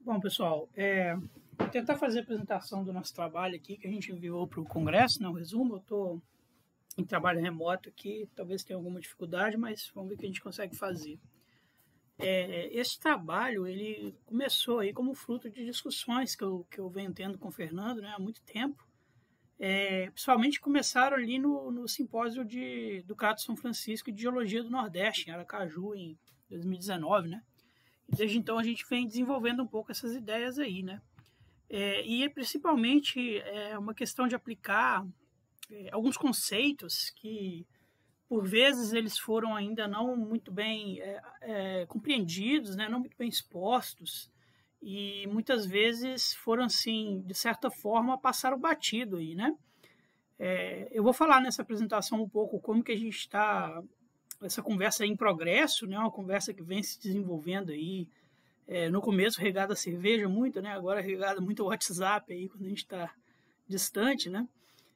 Bom, pessoal, vou tentar fazer a apresentação do nosso trabalho aqui, que a gente enviou para o Congresso, né? Um resumo. Eu estou em trabalho remoto aqui, talvez tenha alguma dificuldade, mas vamos ver o que a gente consegue fazer. Esse trabalho, ele começou aí como fruto de discussões que eu venho tendo com o Fernando, né, há muito tempo. Principalmente começaram ali no simpósio do Crato São Francisco de Geologia do Nordeste, em Aracaju, em 2019, né? Desde então a gente vem desenvolvendo um pouco essas ideias aí, né? E principalmente uma questão de aplicar alguns conceitos que, por vezes, eles foram ainda não muito bem compreendidos, né? Não muito bem expostos, e muitas vezes foram, assim, de certa forma, passaram batido aí, né? Eu vou falar nessa apresentação um pouco como que a gente está, essa conversa em progresso, né? Uma conversa que vem se desenvolvendo aí, no começo regada a cerveja muito, né? Agora regada muito ao WhatsApp aí, quando a gente está distante, né?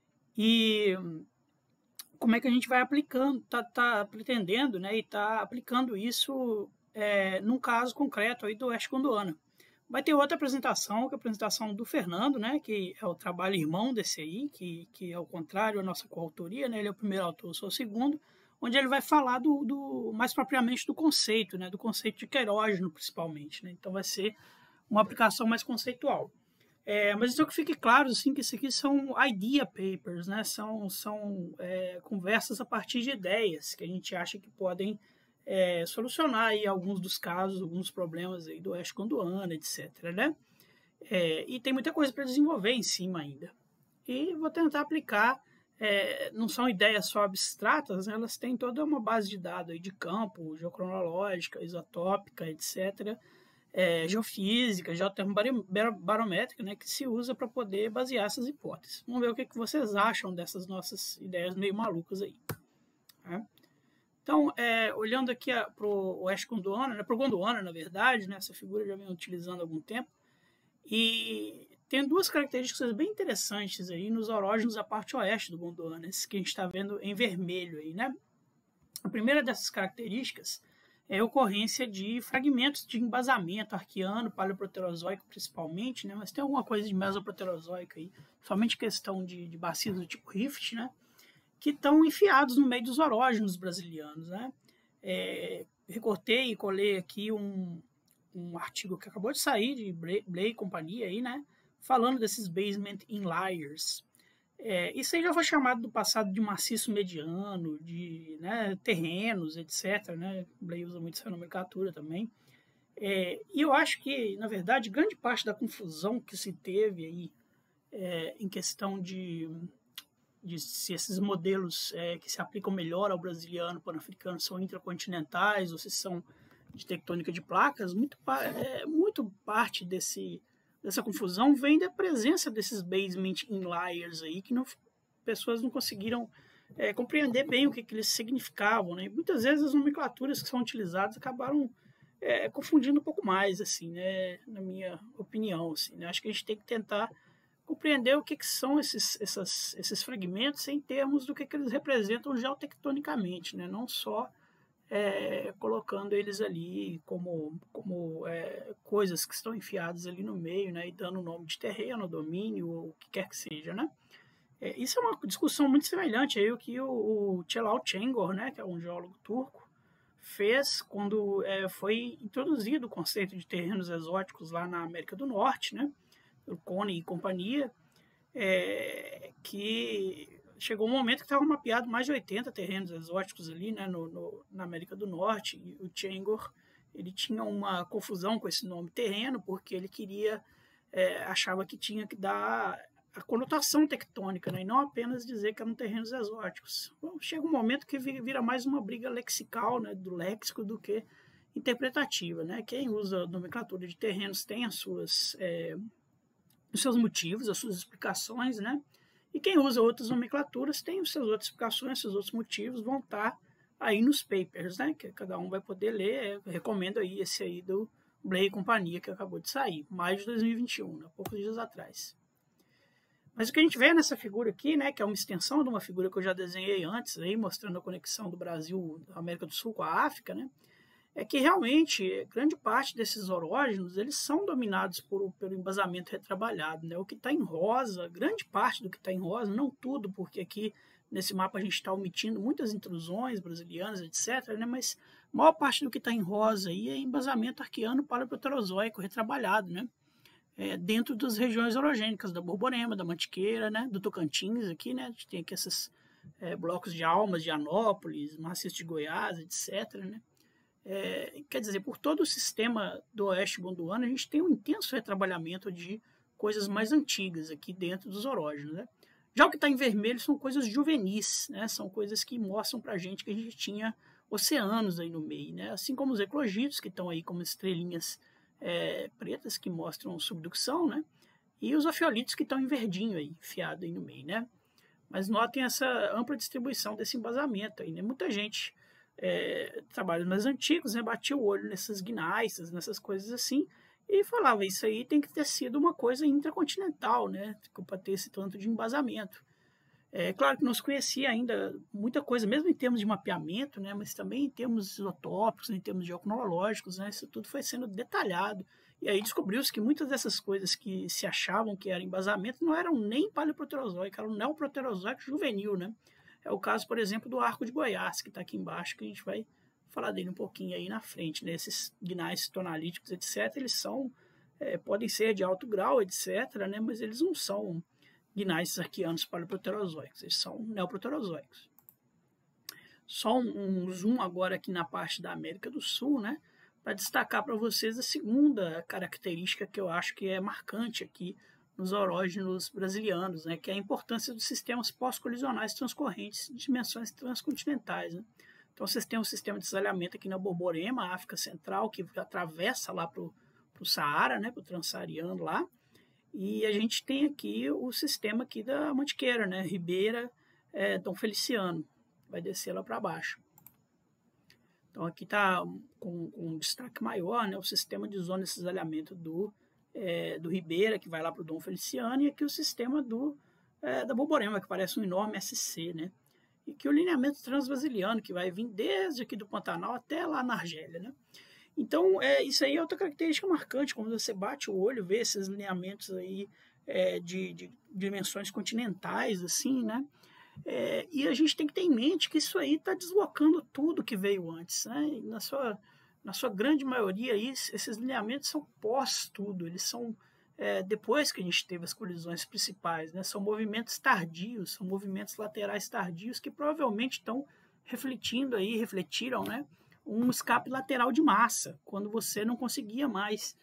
E como é que a gente vai aplicando, tá pretendendo, né? E está aplicando isso num caso concreto aí do Oeste Gondwana. Vai ter outra apresentação, que é a apresentação do Fernando, né? Que é o trabalho irmão desse aí, que é ao contrário a nossa coautoria, né? Ele é o primeiro autor, eu sou o segundo, onde ele vai falar mais propriamente do conceito, né? Do conceito de querógeno, principalmente, né? Então vai ser uma aplicação mais conceitual. Mas então que fique claro, assim, que isso aqui são idea papers, né? São conversas a partir de ideias que a gente acha que podem solucionar aí alguns dos casos, alguns problemas aí do Oeste Gondwana, etc, né? E tem muita coisa para desenvolver em cima ainda. E vou tentar aplicar, não são ideias só abstratas, né? Elas têm toda uma base de dados aí de campo, geocronológica, isotópica, etc., geofísica, geotermobarométrica, né, que se usa para poder basear essas hipóteses. Vamos ver o que vocês acham dessas nossas ideias meio malucas aí. Tá? Então, olhando aqui para o Oeste Gondwana, né, para o Gondwana, na verdade, né, essa figura já vem utilizando há algum tempo, e tem duas características bem interessantes aí nos orógenos da parte oeste do Gondwana, esses que a gente está vendo em vermelho aí, né? A primeira dessas características é a ocorrência de fragmentos de embasamento arqueano, paleoproterozoico principalmente, né? Mas tem alguma coisa de mesoproterozoico aí, somente questão de bacias do tipo rift, né? Que estão enfiados no meio dos orógenos brasilianos, né? Recortei e colei aqui um artigo que acabou de sair de Blay e companhia aí, né? Falando desses basement inliers. Isso aí já foi chamado do passado de maciço mediano, de, né, terrenos, etc. Né? O Blay usa muito essa nomenclatura também. E eu acho que, na verdade, grande parte da confusão que se teve aí em questão de se esses modelos que se aplicam melhor ao brasiliano, pan-africano, são intracontinentais ou se são de tectônica de placas, muito parte dessa confusão vem da presença desses basement inliers aí, que pessoas não conseguiram compreender bem o que eles significavam, né? E muitas vezes as nomenclaturas que são utilizadas acabaram confundindo um pouco mais, assim, né? Na minha opinião, assim, né? Acho que a gente tem que tentar compreender o que são esses fragmentos em termos do que eles representam geotectonicamente, né? Não só colocando eles ali como coisas que estão enfiadas ali no meio, né, e dando o nome de terreno, domínio, ou o que quer que seja, né. Isso é uma discussão muito semelhante aí o que o Celal Şengör, né, que é um geólogo turco, fez quando foi introduzido o conceito de terrenos exóticos lá na América do Norte, né, o Cone e companhia, que chegou um momento que estava mapeado mais de 80 terrenos exóticos ali, né, na América do Norte, e o Şengör, ele tinha uma confusão com esse nome terreno, porque ele achava que tinha que dar a conotação tectônica, né, e não apenas dizer que eram terrenos exóticos. Bom, chega um momento que vira mais uma briga lexical, né, do léxico, do que interpretativa, né. Quem usa nomenclatura de terrenos tem os seus motivos, as suas explicações, né, e quem usa outras nomenclaturas tem as suas outras explicações, seus outros motivos, vão estar aí nos papers, né? Que cada um vai poder ler. Eu recomendo aí esse aí do Blay e companhia, que acabou de sair, maio de 2021, né? Poucos dias atrás. Mas o que a gente vê nessa figura aqui, né? Que é uma extensão de uma figura que eu já desenhei antes, aí, mostrando a conexão do Brasil, da América do Sul com a África, né? é que realmente grande parte desses orógenos eles são dominados pelo embasamento retrabalhado, né? O que está em rosa, grande parte do que está em rosa, não tudo, porque aqui nesse mapa a gente está omitindo muitas intrusões brasilianas, etc., né? Mas a maior parte do que está em rosa aí é embasamento arqueano paleoproterozoico retrabalhado, né? Dentro das regiões orogênicas da Borborema, da Mantiqueira, né? Do Tocantins aqui, né? A gente tem aqui esses blocos de Almas, de Anópolis, Maciço de Goiás, etc., né? Quer dizer, por todo o sistema do Oeste Gondwana, a gente tem um intenso retrabalhamento de coisas mais antigas aqui dentro dos orógenos, né? Já o que está em vermelho são coisas juvenis, né? São coisas que mostram para a gente que a gente tinha oceanos aí no meio, né? Assim como os eclogitos, que estão aí como estrelinhas pretas, que mostram subducção, né? E os ofiolitos, que estão em verdinho aí, enfiado aí no meio, né? Mas notem essa ampla distribuição desse embasamento aí, né? Muita gente trabalhos mais antigos, né, batia o olho nessas gneissas, nessas coisas assim, e falava, isso aí tem que ter sido uma coisa intracontinental, né, para ter esse tanto de embasamento. Claro que não se conhecia ainda muita coisa, mesmo em termos de mapeamento, né, mas também em termos isotópicos, em termos geocronológicos, né, isso tudo foi sendo detalhado. E aí descobriu-se que muitas dessas coisas que se achavam que eram embasamento não eram nem paleoproterozoico, eram neoproterozoico juvenil, né? É o caso, por exemplo, do Arco de Goiás, que está aqui embaixo, que a gente vai falar dele um pouquinho aí na frente, né? Esses gneiss tonalíticos, etc., eles podem ser de alto grau, etc., né? Mas eles não são gneiss arqueanos paleoproterozoicos, eles são neoproterozoicos. Só um zoom agora aqui na parte da América do Sul, né? Para destacar para vocês a segunda característica que eu acho que é marcante aqui nos orógenos brasilianos, né, que é a importância dos sistemas pós-colisionais transcorrentes de dimensões transcontinentais. Né? Então, vocês têm um sistema de desalhamento aqui na Borborema, África Central, que atravessa lá para o Saara, né, para o Transsaariano lá, e a gente tem aqui o sistema aqui da Mantiqueira, né, Ribeira, Dom Feliciano, vai descer lá para baixo. Então, aqui está com um destaque maior, né, o sistema de zona de cisalhamento do Ribeira, que vai lá para o Dom Feliciano, e aqui o sistema da Borborema, que parece um enorme SC, né? E que o lineamento transbrasiliano, que vai vir desde aqui do Pantanal até lá na Argélia, né? Então, isso aí é outra característica marcante, quando você bate o olho, vê esses lineamentos aí de dimensões continentais, assim, né? E a gente tem que ter em mente que isso aí está deslocando tudo que veio antes, né? E na sua grande maioria, esses lineamentos são pós-tudo, eles são depois que a gente teve as colisões principais, né? São movimentos tardios, são movimentos laterais tardios que provavelmente estão refletiram, né? Um escape lateral de massa, quando você não conseguia mais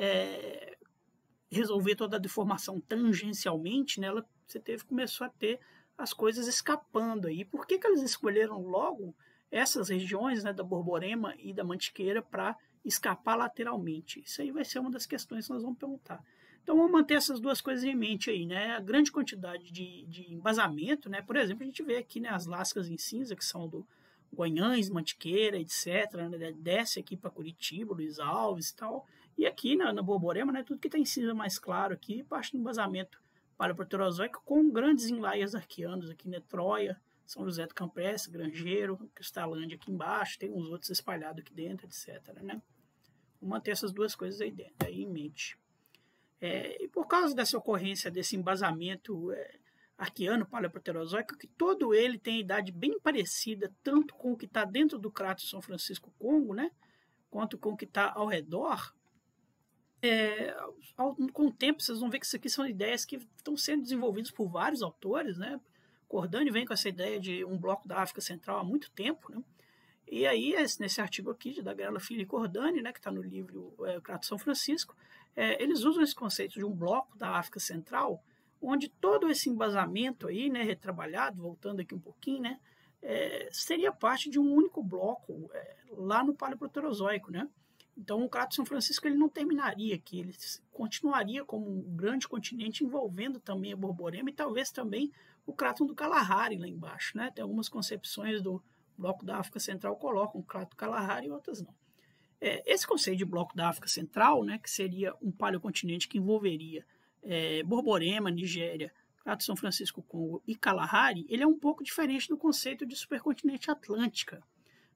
resolver toda a deformação tangencialmente, né? Você começou a ter as coisas escapando aí. Por que eles escolheram logo essas regiões, né, da Borborema e da Mantiqueira para escapar lateralmente? Isso aí vai ser uma das questões que nós vamos perguntar. Então vamos manter essas duas coisas em mente aí, né? A grande quantidade de embasamento, né? Por exemplo, a gente vê aqui, né, as lascas em cinza, que são do Guanhães, Mantiqueira, etc., né? Desce aqui para Curitiba, Luiz Alves e tal. E aqui na Borborema, né, tudo que está em cinza mais claro aqui, parte do embasamento paleoproterozoico com grandes inlaias arqueanos aqui, né? Troia, São José do Campeche, Grangeiro, Cristalândia aqui embaixo, tem uns outros espalhados aqui dentro, etc., né? Vou manter essas duas coisas aí em mente. E por causa dessa ocorrência desse embasamento arqueano paleoproterozoico, que todo ele tem idade bem parecida, tanto com o que está dentro do Crato São Francisco Congo, né, quanto com o que está ao redor, com o tempo vocês vão ver que isso aqui são ideias que estão sendo desenvolvidas por vários autores, né? Cordani vem com essa ideia de um bloco da África Central há muito tempo, né? E aí, nesse artigo aqui, da Gabriela Filho e Cordani, né, que está no livro Crato São Francisco, eles usam esse conceito de um bloco da África Central, onde todo esse embasamento aí, né, retrabalhado, voltando aqui um pouquinho, né, seria parte de um único bloco lá no Paleoproterozoico, né? Então, o Crato São Francisco ele não terminaria aqui, ele continuaria como um grande continente envolvendo também a Borborema e talvez também o Craton do Kalahari lá embaixo, né? Tem algumas concepções do bloco da África Central que colocam o Crato do Kalahari e outras não. Esse conceito de bloco da África Central, né, que seria um paleocontinente que envolveria Borborema, Nigéria, Crato São Francisco Congo e Kalahari, ele é um pouco diferente do conceito de supercontinente atlântica.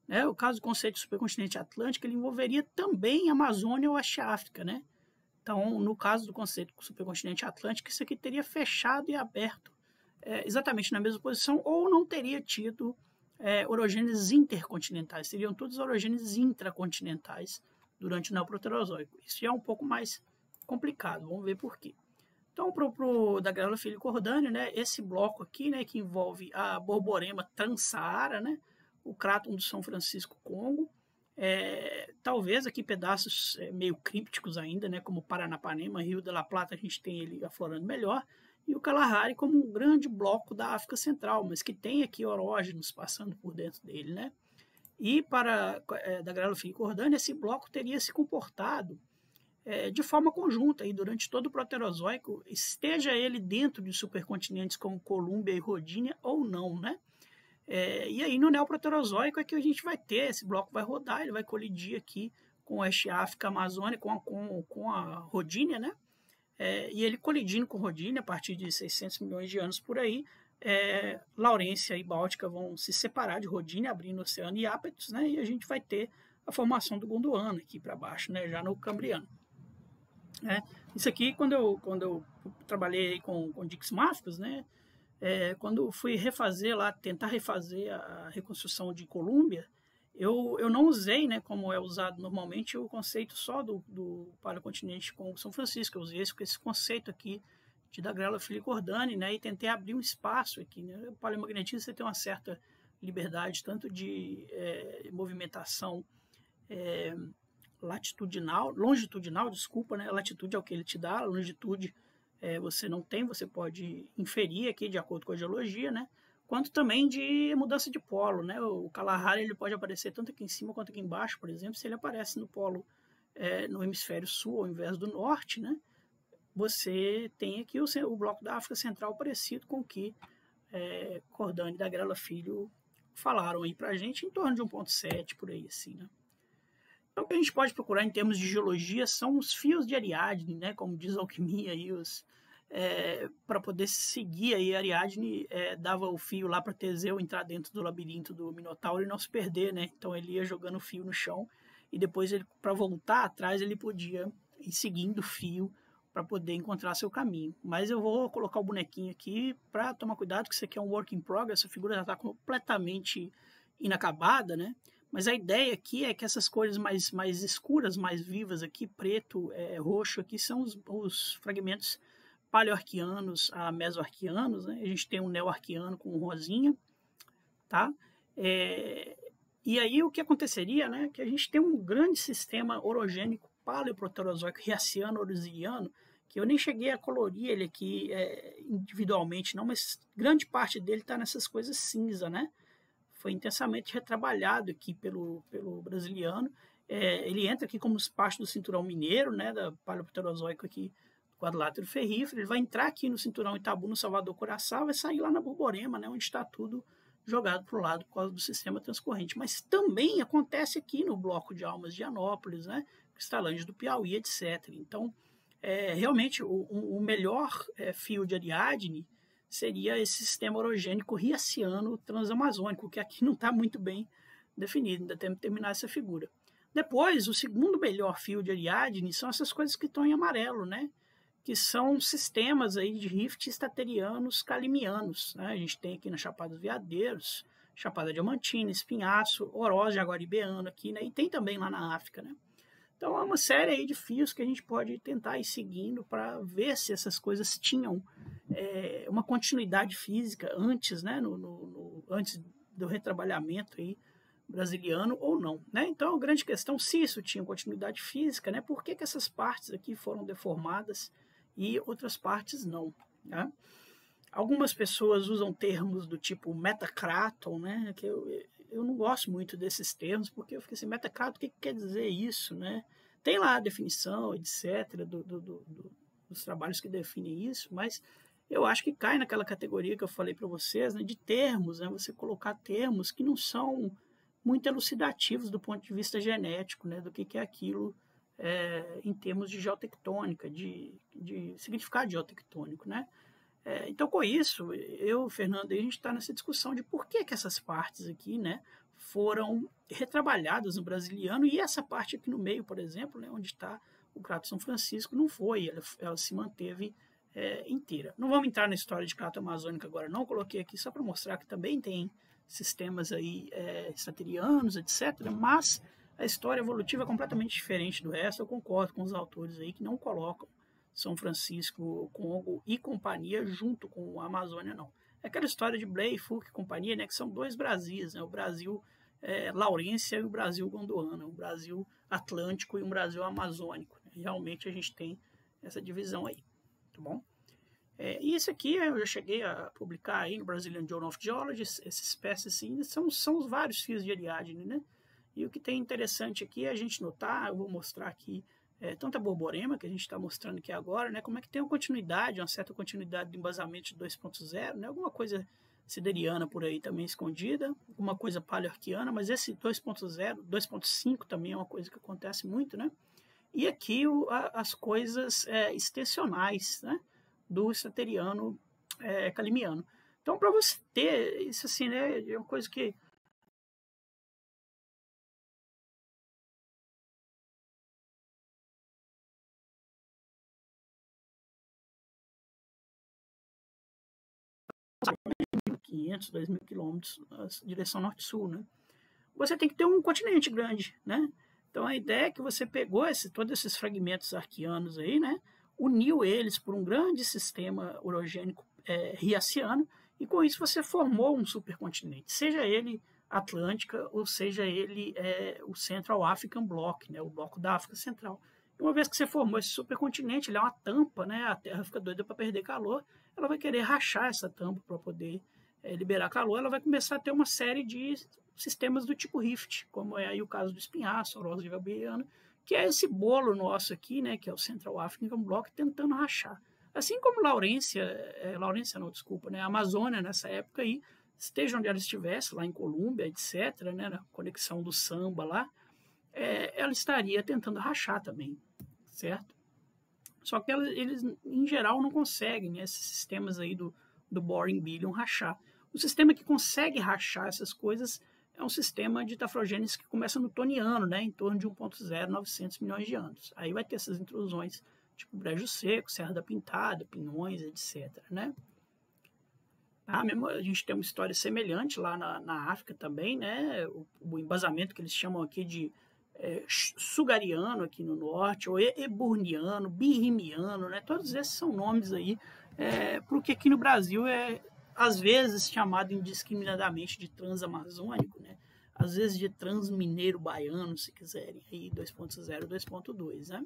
né? O caso do conceito de supercontinente atlântico, ele envolveria também a Amazônia ou Oeste África, né? Então, no caso do conceito do supercontinente atlântico, isso aqui teria fechado e aberto exatamente na mesma posição, ou não teria tido orogêneses intercontinentais, seriam todos orogêneses intracontinentais durante o Neoproterozoico. Isso já é um pouco mais complicado, vamos ver por quê. Então, da Gabriela Filho Cordani, né, esse bloco aqui, né, que envolve a Borborema Transsaara, né, o Cráton do São Francisco Congo, talvez aqui pedaços meio crípticos ainda, né, como Paranapanema, Rio de la Plata, a gente tem ele aflorando melhor, e o Kalahari como um grande bloco da África Central, mas que tem aqui orógenos passando por dentro dele, né? E da Gabriela Filho Cordani, esse bloco teria se comportado de forma conjunta aí, durante todo o Proterozoico, esteja ele dentro de supercontinentes como Colômbia e Rondônia ou não, né? E aí no Neoproterozoico é que a gente vai ter, esse bloco vai rodar, ele vai colidir aqui com a Oeste África, Amazônia, com a Rondônia, né? E ele colidindo com Rondônia a partir de 600 milhões de anos por aí, Laurência e Báltica vão se separar de Rondônia, abrindo o Oceano Iapetus, né? E a gente vai ter a formação do Gondwana aqui para baixo, né? Já no Cambriano. Isso aqui, quando eu trabalhei com dixmáficos, né? Quando fui tentar refazer a reconstrução de Colômbia, eu não usei, né, como é usado normalmente, o conceito só do paleocontinente com São Francisco. Eu usei esse conceito aqui de da Gabriela Filho Cordani, né, e tentei abrir um espaço aqui. Né? O paleomagnetismo você tem uma certa liberdade, tanto de movimentação longitudinal, desculpa, né? A latitude é o que ele te dá, a longitude você não tem, você pode inferir aqui de acordo com a geologia, né? Quanto também de mudança de polo, né? O Kalahari ele pode aparecer tanto aqui em cima quanto aqui embaixo, por exemplo, se ele aparece no polo no hemisfério sul ao invés do norte, né? Você tem aqui o bloco da África Central parecido com o que Cordani e da Gabriela Filho falaram aí pra gente, em torno de 1,7 por aí, assim, né? Então, o que a gente pode procurar em termos de geologia são os fios de Ariadne, né? Como diz a alquimia aí, para poder seguir aí, Ariadne dava o fio lá para Teseu entrar dentro do labirinto do Minotauro e não se perder, né? Então ele ia jogando o fio no chão e depois para voltar atrás ele podia ir seguindo o fio para poder encontrar seu caminho. Mas eu vou colocar o bonequinho aqui para tomar cuidado, que isso aqui é um work in progress, a figura já está completamente inacabada, né? Mas a ideia aqui é que essas cores mais escuras, mais vivas aqui, preto, roxo, aqui são os fragmentos paleoarquianos a mesoarquianos, né? A gente tem um neoarquiano com rosinha, tá? E aí o que aconteceria, né? Que a gente tem um grande sistema orogênico paleoproterozoico riaciano-orosiliano, que eu nem cheguei a colorir ele aqui individualmente, não, mas grande parte dele está nessas coisas cinza, né? Foi intensamente retrabalhado aqui pelo brasiliano. Ele entra aqui como parte do cinturão mineiro, né, da paleoproterozoico aqui, do quadrilátero ferrífero. Ele vai entrar aqui no cinturão Itabu, no Salvador Curaçá, vai sair lá na Borborema, né, onde está tudo jogado para o lado por causa do sistema transcorrente. Mas também acontece aqui no bloco de Almas de Anópolis, né, Cristalândia do Piauí, etc. Então, realmente, o melhor fio de Ariadne seria esse sistema orogênico riaciano transamazônico, que aqui não está muito bem definido, ainda temos que terminar essa figura. Depois, o segundo melhor fio de Ariadne são essas coisas que estão em amarelo, né? Que são sistemas aí de rifts estaterianos calimianos. Né? A gente tem aqui na Chapada dos Veadeiros, Chapada Diamantina, Espinhaço, Oroz Jaguaribeano aqui, né? E tem também lá na África, né? Então, é uma série aí de fios que a gente pode tentar ir seguindo para ver se essas coisas tinham uma continuidade física antes, né, antes do retrabalhamento aí brasiliano ou não, né? Então, a grande questão, se isso tinha continuidade física, né, por que essas partes aqui foram deformadas e outras partes não, tá? Algumas pessoas usam termos do tipo metacráton, né, que eu não gosto muito desses termos, porque eu fiquei assim, metacráton, o que quer dizer isso, né? Tem lá a definição, etc., dos trabalhos que definem isso, mas eu acho que cai naquela categoria que eu falei para vocês, né, de termos, né, você colocar termos que não são muito elucidativos do ponto de vista genético, né, do que é aquilo em termos de geotectônica, de significado geotectônico, né? Então, com isso, eu, Fernando, a gente está nessa discussão de por que essas partes aqui, né, foram retrabalhadas no brasiliano e essa parte aqui no meio, por exemplo, né, onde está o Crato São Francisco, não foi, ela se manteve inteira. Não vamos entrar na história de Crato Amazônica agora, não, coloquei aqui só para mostrar que também tem sistemas aí estraterianos, etc., mas a história evolutiva é completamente diferente do resto. Eu concordo com os autores aí que não colocam São Francisco, Congo e companhia junto com a Amazônia, não. É aquela história de Blay, Fouque e companhia, né, que são dois Brasis, né, o Brasil Laurência e o Brasil Gondwana, o Brasil Atlântico e o Brasil Amazônico. Realmente a gente tem essa divisão aí, tá bom? E isso aqui eu já cheguei a publicar aí no Brazilian Journal of Geology, essas espécies assim, são os vários fios de Ariadne, né? E o que tem interessante aqui é a gente notar, eu vou mostrar aqui, tanto a borborema, que a gente está mostrando aqui agora, né? Como é que tem uma continuidade, uma certa continuidade do embasamento de 2.0, né? Alguma coisa sideriana por aí também escondida, alguma coisa paleoarquiana, mas esse 2.0, 2.5 também é uma coisa que acontece muito, né? E aqui as coisas extensionais, né? Do estrateriano calimiano. Então, para você ter isso assim, né? É uma coisa que $1.500, $2.000 na direção norte-sul, né? Você tem que ter um continente grande, né? Então a ideia é que você pegou todos esses fragmentos arqueanos aí, né? Uniu eles por um grande sistema orogênico riaciano e com isso você formou um supercontinente, seja ele Atlântica ou seja ele o Central African Bloc, né? O bloco da África Central. E uma vez que você formou esse supercontinente, ele é uma tampa, né? A Terra fica doida para perder calor, ela vai querer rachar essa tampa para poder liberar calor, ela vai começar a ter uma série de sistemas do tipo Rift, como é aí o caso do espinhaço, a rosa gabriana, que é esse bolo nosso aqui, né, que é o Central African Bloc, tentando rachar. Assim como Laurência não, desculpa, né, a Amazônia nessa época aí, esteja onde ela estivesse, lá em Colômbia, etc., né, na conexão do samba lá, ela estaria tentando rachar também, certo? Só que eles, em geral, não conseguem, né, esses sistemas aí do Boring Billion rachar. O sistema que consegue rachar essas coisas é um sistema de tafrogênese que começa no Toniano, né, em torno de 1.0, 900 milhões de anos. Aí vai ter essas intrusões, tipo Brejo Seco, Serra da Pintada, Pinhões, etc., né? Mesmo a gente tem uma história semelhante lá na África também, né? O embasamento que eles chamam aqui de Sugariano aqui no norte, ou Eburniano, Birrimiano, né? Todos esses são nomes aí, porque aqui no Brasil às vezes chamado indiscriminadamente de transamazônico, né? Às vezes de transmineiro baiano, se quiserem, aí 2.0, 2.2, né?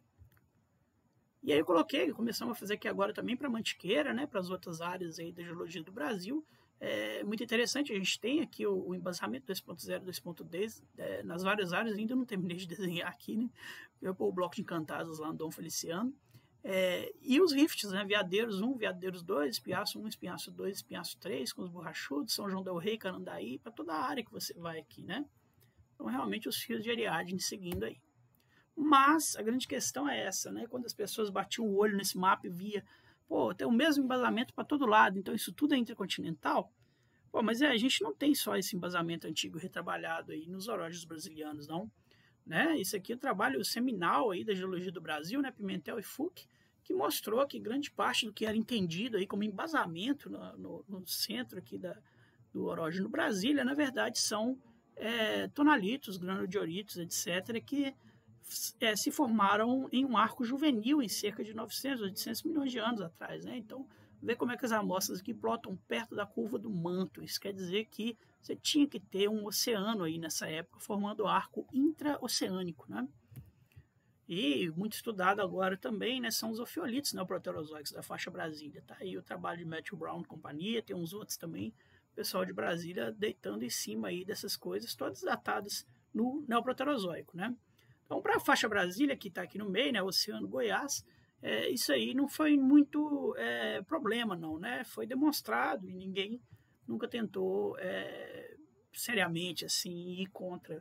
E aí começamos a fazer aqui agora também para Mantiqueira, né, para as outras áreas aí da geologia do Brasil. Muito interessante, a gente tem aqui o embasamento 2.0, 2.10, nas várias áreas, ainda não terminei de desenhar aqui, né, eu pôr o bloco de encantados lá no Dom Feliciano. E os rifts, né, Veadeiros 1, Veadeiros 2, Espinhaço 1, Espinhaço 2, Espinhaço 3, com os borrachudos, São João del Rei, Canandaí, para toda a área que você vai aqui, né. Então, realmente, os fios de Ariadne seguindo aí. Mas a grande questão é essa, né? Quando as pessoas batiam o olho nesse mapa e via, pô, tem o mesmo embasamento para todo lado, então isso tudo é intercontinental. Pô, mas a gente não tem só esse embasamento antigo retrabalhado aí nos orógeos brasilianos, não. Né? Isso aqui é o trabalho seminal aí da geologia do Brasil, né? Pimentel e Fouque, que mostrou que grande parte do que era entendido aí como embasamento no centro aqui do orógeno Brasília, na verdade, são tonalitos, granodioritos, etc., que se formaram em um arco juvenil em cerca de 900, 800 milhões de anos atrás. Né? Então, vê como é que as amostras aqui plotam perto da curva do manto. Isso quer dizer que você tinha que ter um oceano aí nessa época, formando arco intraoceânico. Né? E muito estudado agora também, né, são os ofiolitos neoproterozoicos da faixa Brasília. Tá aí o trabalho de Matthew Brown e companhia, tem uns outros também, pessoal de Brasília deitando em cima aí dessas coisas, todas datadas no neoproterozoico. Né? Então, para a faixa Brasília, que está aqui no meio, né, Oceano Goiás, isso aí não foi muito problema, não. Né? Foi demonstrado e ninguém nunca tentou seriamente assim, ir contra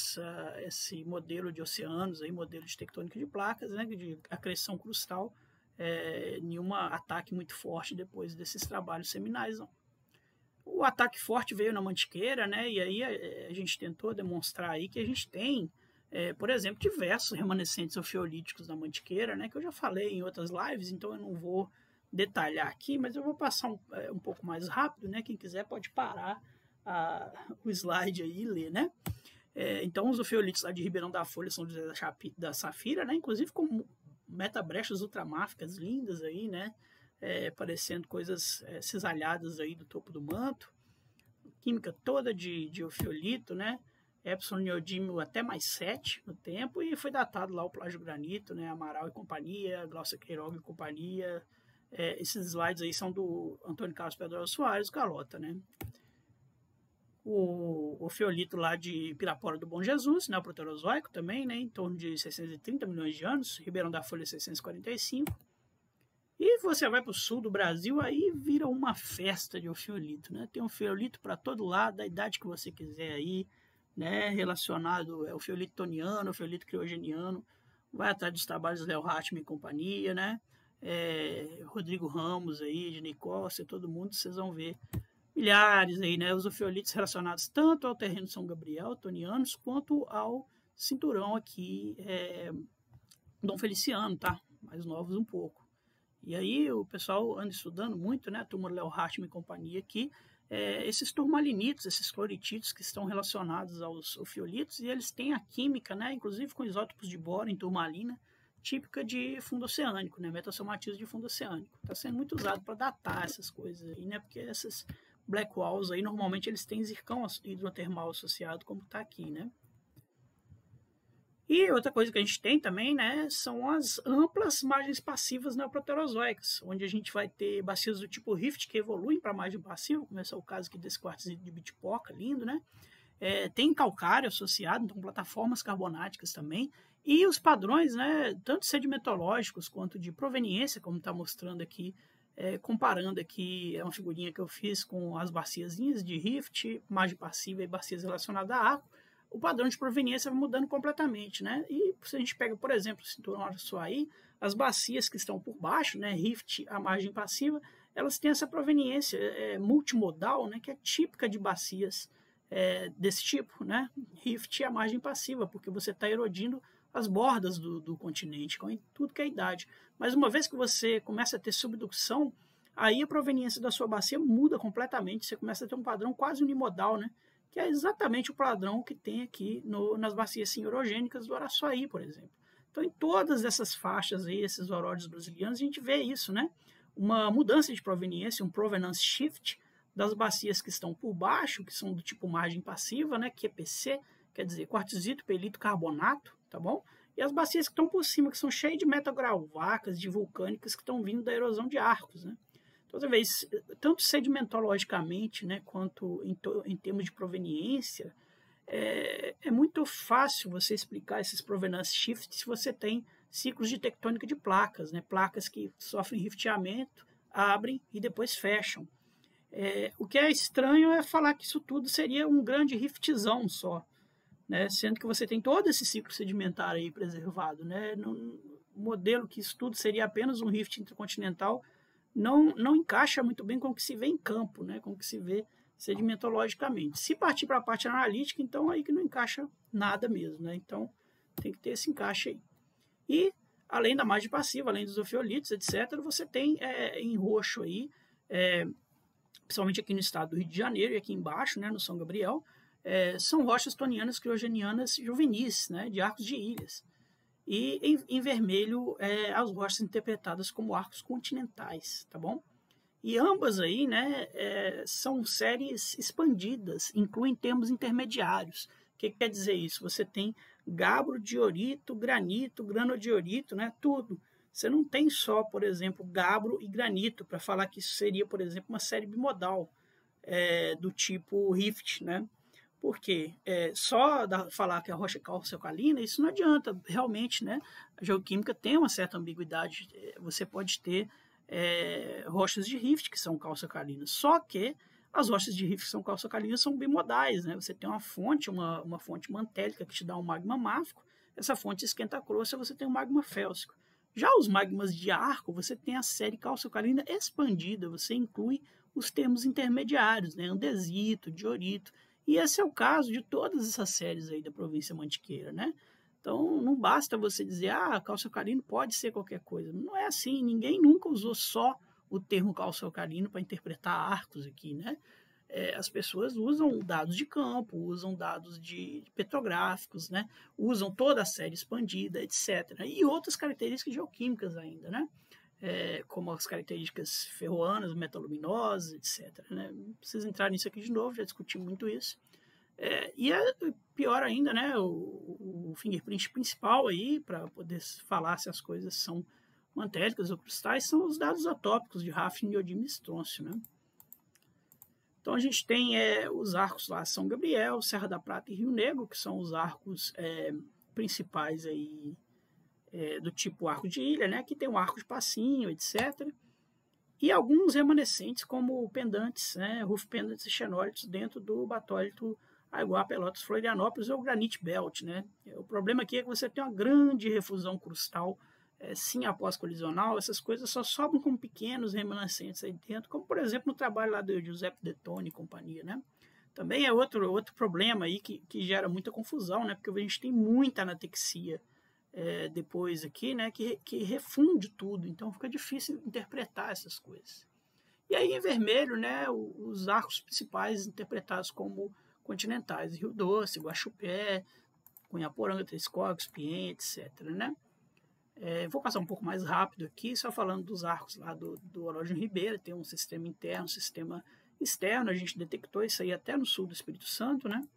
esse modelo de oceanos, aí, modelo de tectônica de placas, né, de acreção crustal nenhum ataque muito forte depois desses trabalhos seminais, não. O ataque forte veio na Mantiqueira, né? E aí a gente tentou demonstrar aí que a gente tem, por exemplo, diversos remanescentes ofiolíticos na Mantiqueira, né? Que eu já falei em outras lives, então eu não vou detalhar aqui, mas eu vou passar um pouco mais rápido, né? Quem quiser pode parar o slide aí e ler, né? Então, os ofiolitos lá de Ribeirão da Folha, São José da Safira, né? Inclusive com metabrechas ultramáficas lindas aí, né? Parecendo coisas cisalhadas aí do topo do manto, química toda de ofiolito, né? Epson neodímio até mais 7 no tempo, e foi datado lá o plágio granito, né? Amaral e companhia, Glaucia Queiroga e companhia. Esses slides aí são do Antônio Carlos Pedrosa Soares, Galota, né? O ofiolito lá de Pirapora do Bom Jesus, né? O proterozoico também, né? Em torno de 630 milhões de anos, Ribeirão da Folha 645. E você vai para o sul do Brasil, aí vira uma festa de ofiolito, né? Tem ofiolito para todo lado, da idade que você quiser aí, né? Relacionado ao ofiolito toniano, ofiolito criogeniano. Vai atrás dos trabalhos Léo Hartmann e companhia, né? Rodrigo Ramos aí, de Nicócia, todo mundo, vocês vão ver milhares aí, né? Os ofiolitos relacionados tanto ao terreno São Gabriel, tonianos, quanto ao cinturão aqui, Dom Feliciano, tá? Mais novos um pouco. E aí o pessoal anda estudando muito, né? A turma Léo Hartmann e companhia aqui, esses turmalinitos, esses clorititos que estão relacionados aos ofiolitos, e eles têm a química, né? Inclusive com isótopos de boro em turmalina, típica de fundo oceânico, né? Metassomatismo de fundo oceânico. Está sendo muito usado para datar essas coisas aí, né? Porque essas black walls aí, normalmente eles têm zircão hidrotermal associado, como está aqui, né? E outra coisa que a gente tem também, né, são as amplas margens passivas neoproterozoicas, onde a gente vai ter bacias do tipo rift que evoluem para margem passiva, como esse é o caso aqui desse quartzito de Bitipoca, lindo, né? Tem calcário associado, então plataformas carbonáticas também, e os padrões, né, tanto sedimentológicos quanto de proveniência, como está mostrando aqui, comparando aqui, é uma figurinha que eu fiz com as baciazinhas de rift, margem passiva e bacias relacionadas a arco. O padrão de proveniência vai mudando completamente, né? E se a gente pega, por exemplo, o cinturão Araçuaí, as bacias que estão por baixo, né, rift, a margem passiva, elas têm essa proveniência multimodal, né, que é típica de bacias desse tipo, né? Rift, a margem passiva, porque você está erodindo as bordas do continente, com tudo que é idade. Mas uma vez que você começa a ter subducção, aí a proveniência da sua bacia muda completamente, você começa a ter um padrão quase unimodal, né? Que é exatamente o padrão que tem aqui nas bacias senhorogênicas do Araçuaí, por exemplo. Então, em todas essas faixas aí, esses horódios brasilianos, a gente vê isso, né? Uma mudança de proveniência, um provenance shift das bacias que estão por baixo, que são do tipo margem passiva, né? QPC, quer dizer, quartzito, pelito, carbonato, tá bom? E as bacias que estão por cima, que são cheias de metagrauvacas, de vulcânicas, que estão vindo da erosão de arcos, né? Toda vez, tanto sedimentologicamente, né, quanto em termos de proveniência, é muito fácil você explicar esses provenance shifts se você tem ciclos de tectônica de placas, né, placas que sofrem rifteamento, abrem e depois fecham. O que é estranho é falar que isso tudo seria um grande riftzão só, né, sendo que você tem todo esse ciclo sedimentar aí preservado, né, no modelo que isso tudo seria apenas um rift intercontinental, não encaixa muito bem com o que se vê em campo, né, com o que se vê sedimentologicamente. Se partir para a parte analítica, então aí que não encaixa nada mesmo, né? Então tem que ter esse encaixe aí. E além da margem passiva, além dos ofiolitos, etc., você tem em roxo aí, principalmente aqui no estado do Rio de Janeiro e aqui embaixo, né, no São Gabriel, são rochas tonianas criogenianas juvenis, né, de arcos de ilhas. E em vermelho, as rochas interpretadas como arcos continentais, tá bom? E ambas aí, né, são séries expandidas, incluem termos intermediários. O que quer dizer isso? Você tem gabro, diorito, granito, granodiorito, né, tudo. Você não tem só, por exemplo, gabro e granito, para falar que isso seria, por exemplo, uma série bimodal do tipo rift, né? Porque só falar que a rocha é calcioalcalina, isso não adianta, realmente, né? A geoquímica tem uma certa ambiguidade, você pode ter rochas de rift que são calcioalcalinas, só que as rochas de rift que são calcioalcalinas são bimodais, né? Você tem uma fonte mantélica que te dá um magma máfico, essa fonte esquenta a crosta, você tem um magma félsico. Já os magmas de arco, você tem a série calcocalina expandida, você inclui os termos intermediários, né? Andesito, diorito, e esse é o caso de todas essas séries aí da província mantiqueira, né? Então, não basta você dizer, calcocalino pode ser qualquer coisa. Não é assim, ninguém nunca usou só o termo calcocalino para interpretar arcos aqui, né? As pessoas usam dados de campo, usam dados de petrográficos, né? Usam toda a série expandida, etc. E outras características geoquímicas ainda, né? Como as características ferroanas, metaluminosas, etc. Né? Não precisa entrar nisso aqui de novo, já discuti muito isso. E é pior ainda, né? O fingerprint principal aí, para poder falar se as coisas são mantélicas ou cristais, são os dados isotópicos de Hafnium, neodímio e estrôncio, né? Então a gente tem os arcos lá, São Gabriel, Serra da Prata e Rio Negro, que são os arcos principais aí, do tipo arco de ilha, né? Que tem um arco de passinho, etc. E alguns remanescentes, como pendantes, né? Roof pendants e xenólitos dentro do batólito Aiguá, Pelotas, Florianópolis ou Granite Belt, né? O problema aqui é que você tem uma grande refusão crustal, sim, após colisional, essas coisas só sobram como pequenos remanescentes aí dentro, como por exemplo no trabalho lá do Giuseppe Detoni e companhia, né? Também é outro problema aí que gera muita confusão, né? Porque a gente tem muita anatexia depois aqui, né? Que refunde tudo, então fica difícil interpretar essas coisas. E aí em vermelho, né? Os arcos principais interpretados como continentais, Rio Doce, Guaxupé, Cunhaporanga, Três Córregos, Piên, etc, né? Vou passar um pouco mais rápido aqui, só falando dos arcos lá do Horógeno Ribeira. Tem um sistema interno, um sistema externo, a gente detectou isso aí até no sul do Espírito Santo, né?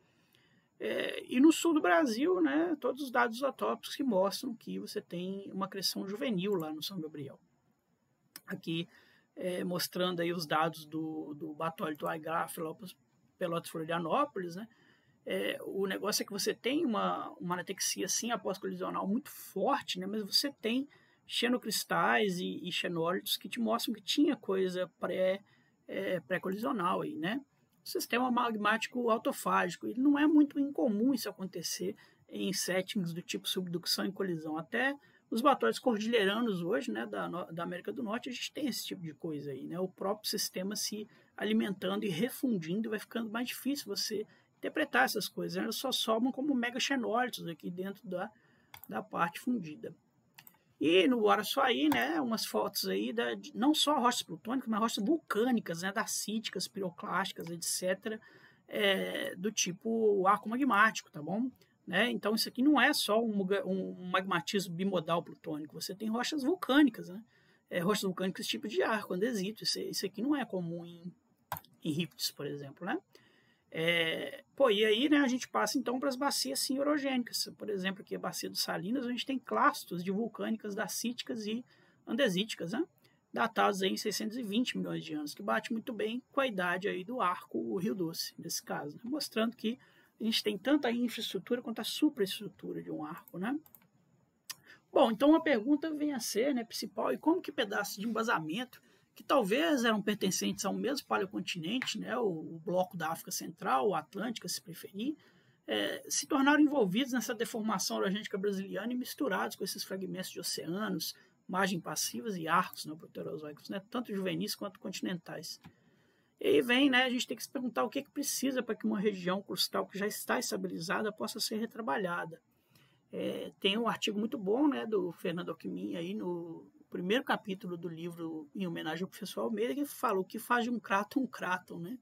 E no sul do Brasil, né, todos os dados isotópicos que mostram que você tem uma acreção juvenil lá no São Gabriel. Aqui, mostrando aí os dados do batólito Aiguá, Pelotas, Florianópolis, né? O negócio é que você tem uma anatexia assim após-colisional muito forte, né? Mas você tem xenocristais e xenólitos que te mostram que tinha coisa pré-colisional aí, né? O sistema magmático autofágico, ele não é muito incomum isso acontecer em settings do tipo subducção e colisão. Até os batólitos cordilheiranos hoje, né, da América do Norte, a gente tem esse tipo de coisa aí, né? O próprio sistema se alimentando e refundindo, vai ficando mais difícil você interpretar essas coisas. Elas só sobram como megaxenólitos aqui dentro da parte fundida. E no Araçuaí, né, umas fotos aí, não só rochas plutônicas, mas rochas vulcânicas, né, dacíticas, piroclásticas, etc., do tipo arco magmático, tá bom? Né? Então isso aqui não é só um magmatismo bimodal plutônico, você tem rochas vulcânicas, né? Rochas vulcânicas tipo de arco, andesito, isso aqui não é comum em rifts, por exemplo, né? E aí, né, a gente passa então para as bacias sim orogênicas. Por exemplo, aqui a bacia dos Salinas, a gente tem clastos de vulcânicas dacíticas e andesíticas, né, datados aí em 620 milhões de anos, que bate muito bem com a idade aí do arco Rio Doce, nesse caso, né, mostrando que a gente tem tanto a infraestrutura quanto a supraestrutura de um arco, né. Bom, então a pergunta vem a ser, né, principal, e como que pedaços de embasamento que talvez eram pertencentes ao mesmo paleocontinente, né, o bloco da África Central, o Atlântica, se preferir, se tornaram envolvidos nessa deformação orogênica brasiliana e misturados com esses fragmentos de oceanos, margens passivas e arcos, né, proterozoicos, né, tanto juvenis quanto continentais. E aí vem, né, a gente tem que se perguntar o que precisa para que uma região crustal que já está estabilizada possa ser retrabalhada. Tem um artigo muito bom, né, do Fernando Alckmin aí no primeiro capítulo do livro em homenagem ao professor Almeida, que fala o que faz de um cráton, né?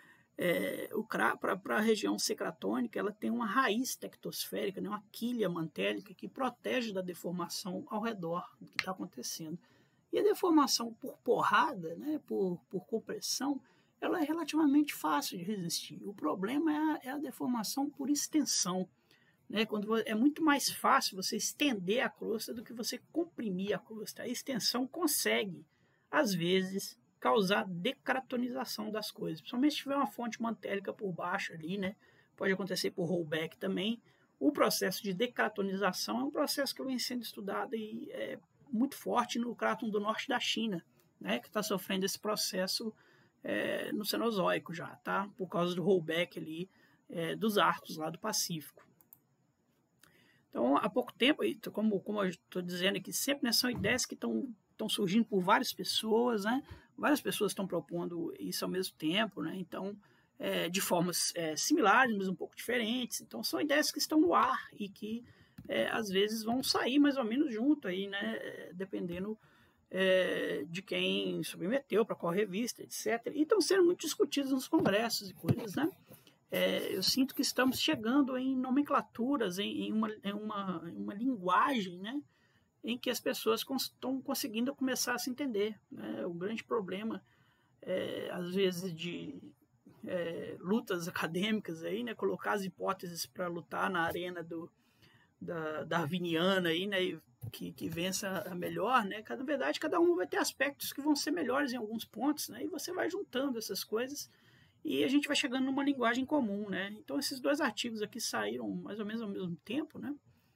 Para a região secratônica, ela tem uma raiz tectosférica, né, uma quilha mantélica que protege da deformação ao redor do que está acontecendo. E a deformação por porrada, né, por compressão, ela é relativamente fácil de resistir. O problema é a deformação por extensão. Né, quando é muito mais fácil você estender a crosta do que você comprimir a crosta. A extensão consegue, às vezes, causar decratonização das coisas, principalmente se tiver uma fonte mantélica por baixo ali, né? Pode acontecer por rollback também. O processo de decratonização é um processo que vem sendo estudado e muito forte no cráton do norte da China, né? Que está sofrendo esse processo no Cenozoico já, tá? Por causa do rollback ali dos arcos lá do Pacífico. Então, há pouco tempo, como eu estou dizendo aqui, sempre, né, são ideias que estão surgindo por várias pessoas, né? Várias pessoas estão propondo isso ao mesmo tempo, né? Então, de formas similares, mas um pouco diferentes. Então, são ideias que estão no ar e que, às vezes, vão sair mais ou menos junto aí, né? Dependendo de quem submeteu, para qual revista, etc. E estão sendo muito discutidos nos congressos e coisas, né? Eu sinto que estamos chegando em nomenclaturas, em uma linguagem, né, em que as pessoas estão conseguindo começar a se entender, né? O grande problema, às vezes, de lutas acadêmicas, aí, né, colocar as hipóteses para lutar na arena da darwiniana, aí, né, que vença a melhor, né? Na verdade, cada um vai ter aspectos que vão ser melhores em alguns pontos, né? E você vai juntando essas coisas e a gente vai chegando numa linguagem comum, né? Então, esses dois artigos aqui saíram mais ou menos ao mesmo tempo, né?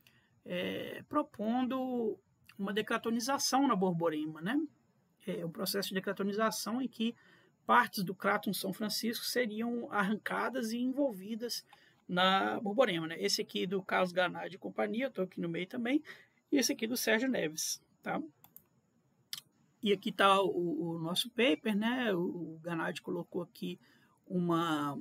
Propondo uma decratonização na borborema, né? Um processo de decratonização em que partes do Craton São Francisco seriam arrancadas e envolvidas na borborema, né? Esse aqui do Carlos Ganadi e companhia, eu estou aqui no meio também, e esse aqui do Sérgio Neves, tá? E aqui está o nosso paper, né? O Ganadi colocou aqui uma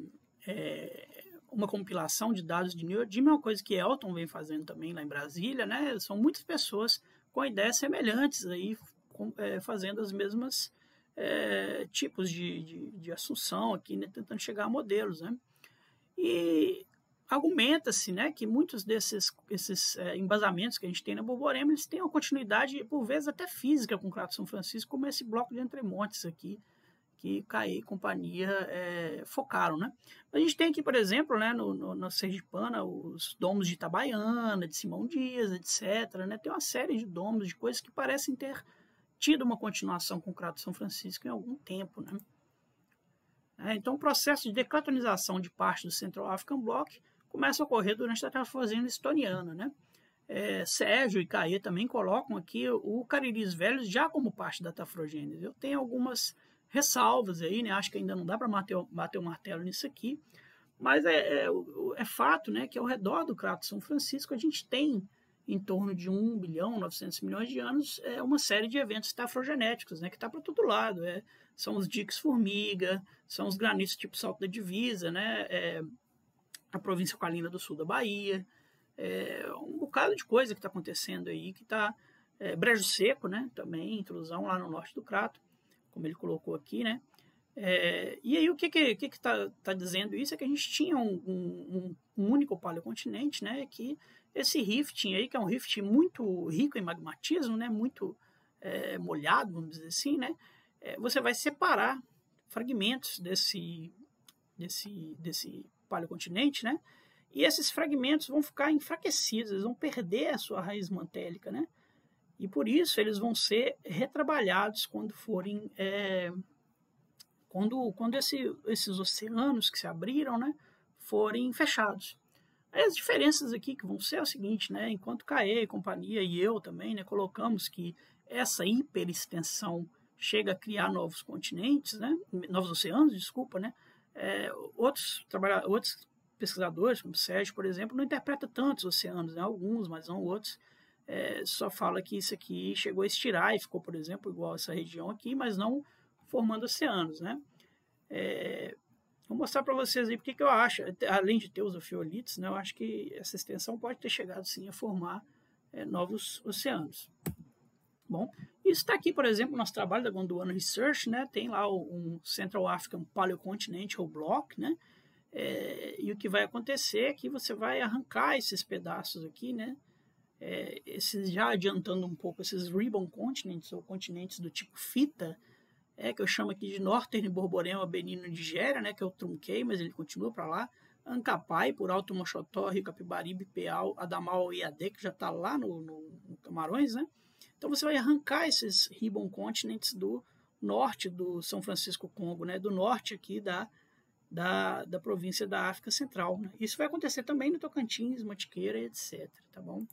compilação de dados de NeoDIM, é uma coisa que Elton vem fazendo também lá em Brasília, né? São muitas pessoas com ideias semelhantes aí, fazendo as mesmas tipos de assunção aqui, né? Tentando chegar a modelos, né? E argumenta-se, né, que muitos esses embasamentos que a gente tem na borborema, eles têm uma continuidade, por vezes até física, com o Crato São Francisco, como esse bloco de entremontes aqui, que Caê e companhia focaram, né? A gente tem aqui, por exemplo, né, na Sergipana, os domos de Itabaiana, de Simão Dias, etc., né? Tem uma série de domos, de coisas que parecem ter tido uma continuação com o Crato São Francisco em algum tempo, né? Então, o processo de decratonização de parte do Central African Bloc começa a ocorrer durante a Metamorfose estoniana, né? Sérgio e Caê também colocam aqui o Cariris Velhos já como parte da Tafrogênese. Eu tenho algumas ressalvas aí, né? Acho que ainda não dá para bater o martelo nisso aqui, mas é fato, né, que ao redor do Crato São Francisco a gente tem em torno de 1 bilhão, 900 milhões de anos, uma série de eventos tafrogenéticos, né, que está para todo lado. São os diques formiga, são os granitos tipo Salto da Divisa, né, a província Calina do sul da Bahia, um bocado de coisa que está acontecendo aí, que está Brejo Seco, né, também, intrusão lá no norte do Crato, como ele colocou aqui, né. E aí o que está dizendo isso é que a gente tinha um único paleocontinente, né, que esse rifting aí, que é um rifting muito rico em magmatismo, né, muito molhado, vamos dizer assim, né, você vai separar fragmentos desse paleocontinente, né, e esses fragmentos vão ficar enfraquecidos, eles vão perder a sua raiz mantélica, né, e por isso eles vão ser retrabalhados quando forem quando esses oceanos que se abriram, né, forem fechados. Aí as diferenças aqui que vão ser é o seguinte, né, enquanto Caê, companhia e eu também, né, colocamos que essa hiperextensão chega a criar novos continentes, né, novos oceanos, desculpa, né, outros pesquisadores, como o Sérgio, por exemplo, não interpreta tantos oceanos, né, alguns, mas não outros, só fala que isso aqui chegou a estirar e ficou, por exemplo, igual essa região aqui, mas não formando oceanos, né. Vou mostrar para vocês aí porque que eu acho, além de ter os ofiolites, né, eu acho que essa extensão pode ter chegado sim a formar novos oceanos. Bom, isso está aqui, por exemplo, no nosso trabalho da Gondwana Research, né, tem lá um Central African Paleocontinental Block, né, e o que vai acontecer é que você vai arrancar esses pedaços aqui, né, já adiantando um pouco, esses ribbon continents, ou continentes do tipo fita, que eu chamo aqui de Northern Borborema Benino Nigéria, né, que eu trunquei, mas ele continua para lá, Ancapai, por Alto Mochotó, Rio Capibaribe, Peal, Adamal e Iadé, que já está lá no Camarões, né? Então você vai arrancar esses ribbon continents do norte do São Francisco Congo, né, do norte aqui da província da África Central, né? Isso vai acontecer também no Tocantins, Mantiqueira, etc, tá bom?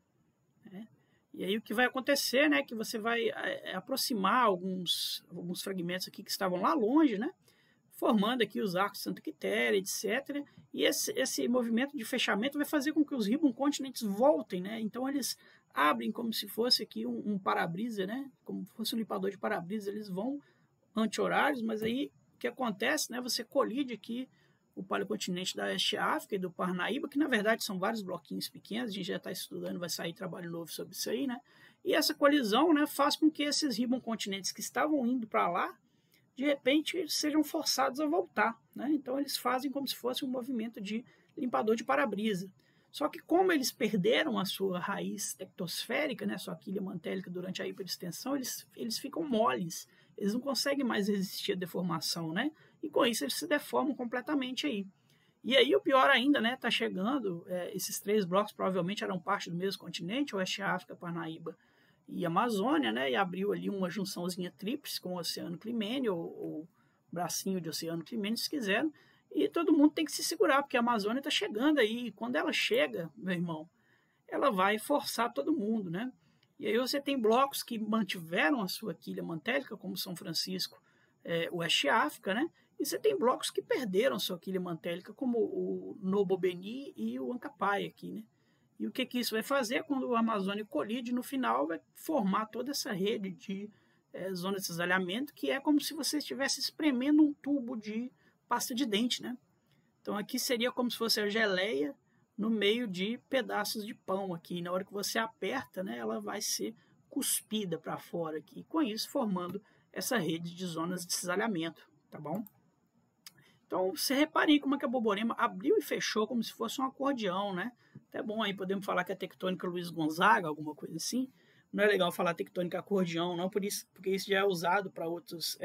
E aí o que vai acontecer, né, que você vai aproximar alguns fragmentos aqui que estavam lá longe, né, formando aqui os arcos de Santa Quitéria, etc. E esse movimento de fechamento vai fazer com que os ribbon continents voltem, né? Então eles abrem como se fosse aqui um para-brisa, né? Como se fosse um limpador de para-brisa, eles vão anti-horários, mas aí o que acontece, né? Você colide aqui o paleocontinente da Oeste África e do Parnaíba, que na verdade são vários bloquinhos pequenos, a gente já está estudando, vai sair trabalho novo sobre isso aí, né? E essa colisão, né, faz com que esses ribbon continentes que estavam indo para lá, de repente sejam forçados a voltar, né? Então eles fazem como se fosse um movimento de limpador de para-brisa. Só que como eles perderam a sua raiz tectosférica, né, sua quilha mantélica durante a hiperextensão, eles ficam moles, eles não conseguem mais resistir à deformação, né? E com isso eles se deformam completamente aí. E aí o pior ainda, né, tá chegando, esses 3 blocos provavelmente eram parte do mesmo continente, Oeste África, Parnaíba e Amazônia, né, e abriu ali uma junçãozinha tríplice com o Oceano Climene, ou bracinho de Oceano Climene, se quiserem, e todo mundo tem que se segurar, porque a Amazônia está chegando aí, e quando ela chega, meu irmão, ela vai forçar todo mundo, né? E aí você tem blocos que mantiveram a sua quilha mantélica, como São Francisco, Oeste África, né? E você tem blocos que perderam a sua quilha mantélica, como o Nobo Beni e o Ancapai aqui, né? E o que isso vai fazer quando o Amazônia colide, no final vai formar toda essa rede de zonas de cisalhamento, que é como se você estivesse espremendo um tubo de pasta de dente, né? Então aqui seria como se fosse a geleia no meio de pedaços de pão aqui. Na hora que você aperta, né, ela vai ser cuspida para fora aqui, com isso formando essa rede de zonas de cisalhamento, tá bom? Então, você repare aí como é que a Borborema abriu e fechou como se fosse um acordeão, né? Até bom aí, podemos falar que é tectônica Luiz Gonzaga, alguma coisa assim. Não é legal falar tectônica acordeão, não, porque isso já é usado para outros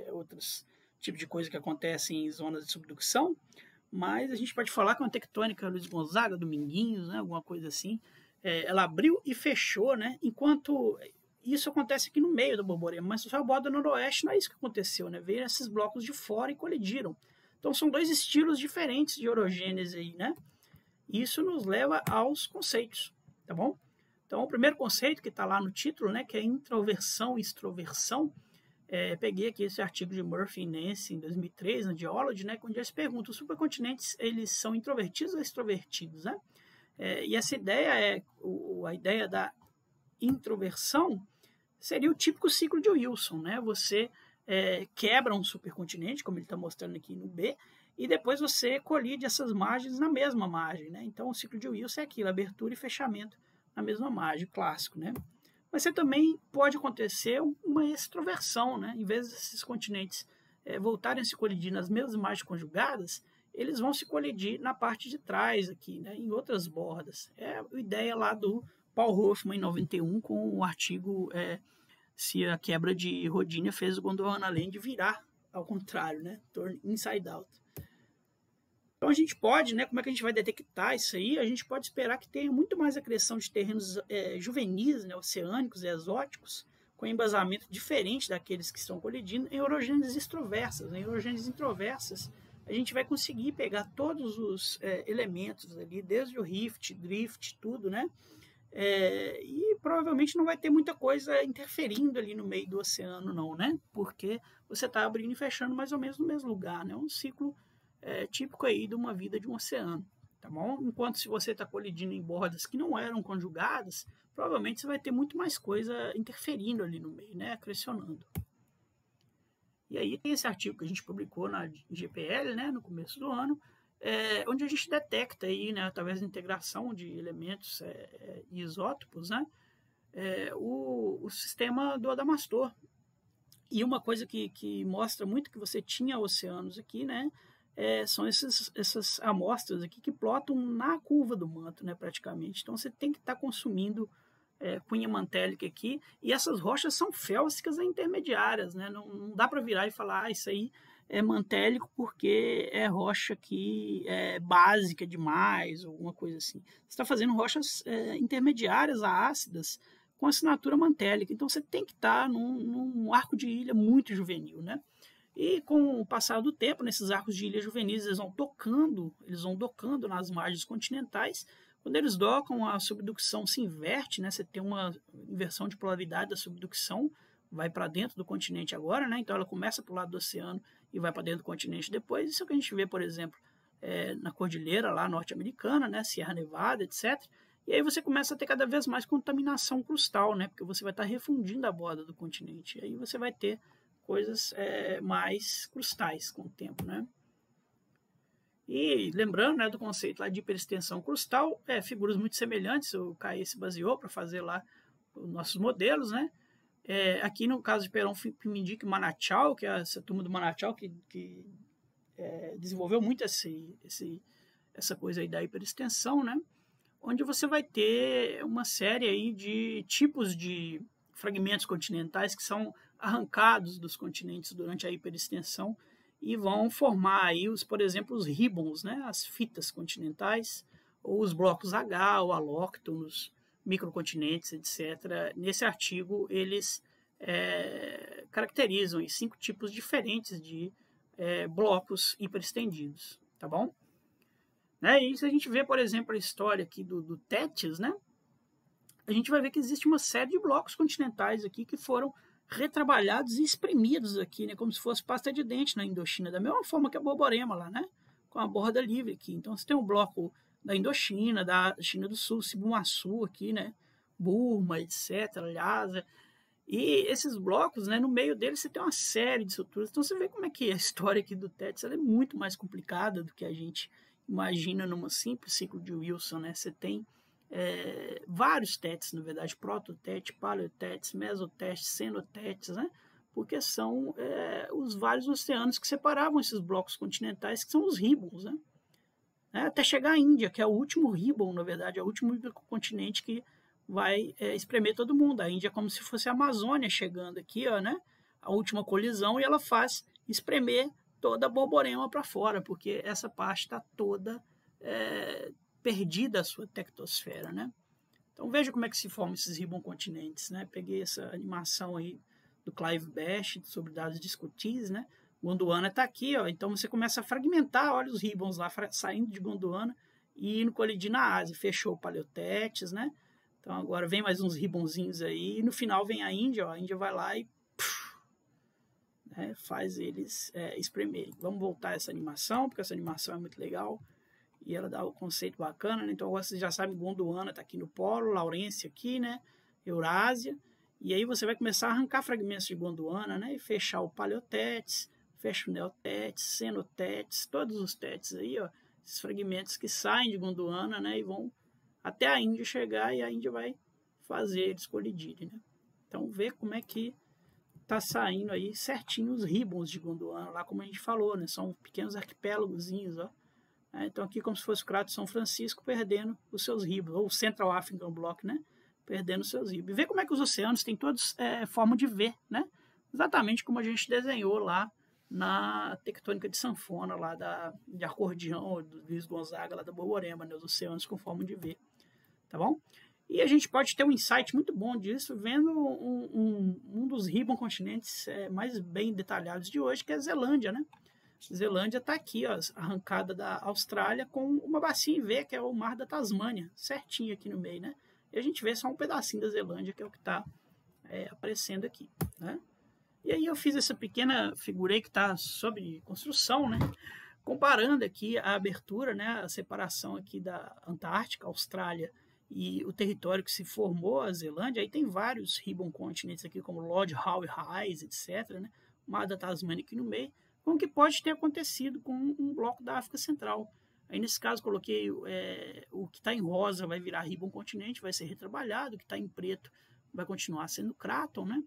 tipos de coisa que acontecem em zonas de subducção. Mas a gente pode falar que é uma tectônica Luiz Gonzaga, Dominguinhos, né? Alguma coisa assim. Ela abriu e fechou, né? Enquanto isso acontece aqui no meio da Borborema, mas só a borda noroeste não é isso que aconteceu, né? Veio esses blocos de fora e colidiram. Então são 2 estilos diferentes de orogênese aí, né? Isso nos leva aos conceitos, tá bom? Então o primeiro conceito que está lá no título, né, que é introversão e extroversão, peguei aqui esse artigo de Murphy e Nancy em 2003 na Geology, né, onde eles perguntam: os supercontinentes eles são introvertidos ou extrovertidos, né? E essa ideia a ideia da introversão seria o típico ciclo de Wilson, né? Você quebra um supercontinente, como ele está mostrando aqui no B, e depois você colide essas margens na mesma margem, né? Então o ciclo de Wilson é aquilo, abertura e fechamento na mesma margem, clássico, né? Mas você também pode acontecer uma extroversão, né? Em vez desses continentes voltarem a se colidir nas mesmas margens conjugadas, eles vão se colidir na parte de trás aqui, né? Em outras bordas. É a ideia lá do Paul Hoffman em 91 com o artigo se a quebra de Rodinia fez o Gondwana Land virar ao contrário, né? Turn inside out. Então a gente pode, né? Como é que a gente vai detectar isso aí? A gente pode esperar que tenha muito mais acreção de terrenos juvenis, né, oceânicos e exóticos, com embasamento diferente daqueles que estão colidindo em orogêneses extroversas. Em orogêneses introversas, a gente vai conseguir pegar todos os elementos ali, desde o rift, drift, tudo, né? E provavelmente não vai ter muita coisa interferindo ali no meio do oceano, não, né? Porque você está abrindo e fechando mais ou menos no mesmo lugar, né? Um ciclo típico aí de uma vida de um oceano, tá bom? Enquanto se você está colidindo em bordas que não eram conjugadas, provavelmente você vai ter muito mais coisa interferindo ali no meio, né? Acrecionando. E aí tem esse artigo que a gente publicou na GPL, né? No começo do ano, onde a gente detecta aí, né, através da integração de elementos e isótopos, né, o sistema do Adamastor. E uma coisa que mostra muito que você tinha oceanos aqui, né, são essas amostras aqui que plotam na curva do manto, né, praticamente. Então você tem que estar consumindo cunha mantélica aqui, e essas rochas são félsicas intermediárias, né? Não dá para virar e falar, isso aí é mantélico porque é rocha que é básica demais, ou alguma coisa assim. Você está fazendo rochas intermediárias a ácidas com assinatura mantélica, então você tem que estar num arco de ilha muito juvenil, né? E com o passar do tempo, nesses arcos de ilha juvenis, eles vão docando nas margens continentais. Quando eles docam, a subducção se inverte, né? Você tem uma inversão de polaridade da subducção, vai para dentro do continente agora, né? Então ela começa para o lado do oceano e vai para dentro do continente depois. Isso é o que a gente vê, por exemplo, na cordilheira lá norte-americana, né? Sierra Nevada, etc. E aí você começa a ter cada vez mais contaminação crustal, né? Porque você vai estar refundindo a borda do continente. E aí você vai ter coisas mais crustais com o tempo, né? E lembrando, né, do conceito lá de hiperextensão crustal, figuras muito semelhantes, o Caê se baseou para fazer lá os nossos modelos, né? Aqui no caso de Perón Pimindique Manachal, que é essa turma do Manachal que desenvolveu muito essa coisa aí da hiperextensão, né? Onde você vai ter uma série aí de tipos de fragmentos continentais que são arrancados dos continentes durante a hiperextensão e vão formar aí, por exemplo, os ribbons, né? As fitas continentais, ou os blocos H, ou alóctonos, microcontinentes, etc. Nesse artigo, eles caracterizam 5 tipos diferentes de blocos hiperestendidos, tá bom? E se a gente vê, por exemplo, a história aqui do Tétis, né? A gente vai ver que existe uma série de blocos continentais aqui que foram retrabalhados e espremidos aqui, né? Como se fosse pasta de dente na Indochina, da mesma forma que a Borborema lá, né? Com a borda livre aqui. Então você tem um bloco da Indochina, da China do Sul, Sibumaçu aqui, né? Burma, etc., Lhasa. E esses blocos, né, no meio deles você tem uma série de estruturas. Então você vê como é que a história aqui do Tétis ela é muito mais complicada do que a gente imagina numa simples ciclo de Wilson, né? Você tem vários tétis, na verdade, prototétis, paleotétis, mesotétis, cenotétis, né? Porque são os vários oceanos que separavam esses blocos continentais, que são os ribbons, né? Até chegar à Índia, que é o último ribbon, na verdade, é o último continente que vai espremer todo mundo. A Índia é como se fosse a Amazônia chegando aqui, ó, né? A última colisão, e ela faz espremer toda a Borborema para fora, porque essa parte está toda perdida a sua tectosfera, né? Então veja como é que se formam esses ribbon continentes, né? Peguei essa animação aí do Clive Best sobre dados discutis, né? Gondwana está aqui, ó. Então você começa a fragmentar, olha os ribbons lá saindo de Gondwana e indo colidir na Ásia. Fechou o Paleotétis, né? Então agora vem mais uns ribbonzinhos aí e no final vem a Índia, ó. A Índia vai lá e faz eles espremerem. Vamos voltar a essa animação, porque essa animação é muito legal. E ela dá o conceito bacana, né? Então agora você já sabe, Gondwana está aqui no polo, Laurência aqui, né? Eurásia. E aí você vai começar a arrancar fragmentos de Gondwana, né? E fechar o Paleotétis, fecha o Neotétis, Cenotétis, todos os tétis aí, ó. Esses fragmentos que saem de Gondwana, né? E vão até a Índia chegar e a Índia vai fazer eles colidirem, né? Então vê como é que tá saindo aí certinho os ribbons de Gondwana, lá como a gente falou, né? São pequenos arquipélagozinhos, ó. Então aqui como se fosse o Crato de São Francisco perdendo os seus ribbons, ou o Central African Block, né? Perdendo os seus ribbons. E vê como é que os oceanos têm todos forma de V, né? Exatamente como a gente desenhou lá na tectônica de sanfona, lá de acordeão, do Luiz Gonzaga, lá da Borborema, né? Os oceanos com forma de V, tá bom? E a gente pode ter um insight muito bom disso vendo um dos ribbon continentes mais bem detalhados de hoje, que é a Zelândia, né? Zelândia está aqui, ó, arrancada da Austrália com uma bacia em V, que é o Mar da Tasmânia, certinho aqui no meio, né? E a gente vê só um pedacinho da Zelândia, que é o que está aparecendo aqui, né? E aí eu fiz essa pequena figura aí que está sob construção, né? Comparando aqui a abertura, né? A separação aqui da Antártica, Austrália e o território que se formou, a Zelândia. Aí tem vários ribbon continents aqui, como Lord Howe Rise, etc., né? O Mar da Tasmânia aqui no meio, com o que pode ter acontecido com um bloco da África Central. Aí, nesse caso, coloquei o que está em rosa vai virar ribbon continente, vai ser retrabalhado, o que está em preto vai continuar sendo Craton, né?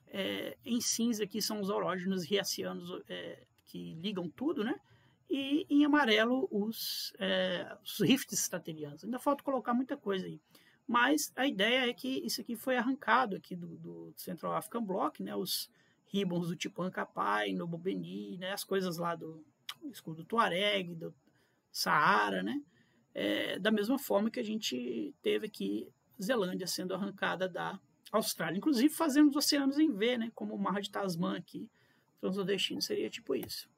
Em cinza aqui são os orógenos riacianos que ligam tudo, né? E em amarelo os rifts staterianos. Ainda falta colocar muita coisa aí. Mas a ideia é que isso aqui foi arrancado aqui do Central African Block, né? Os ribbons do tipo Ancapai, Nobo Beni, né? As coisas lá do escudo Tuareg, do Saara, né? Da mesma forma que a gente teve aqui Zelândia sendo arrancada da Austrália, inclusive fazendo os oceanos em V, né? Como o Mar de Tasman aqui, transnordestino seria tipo isso.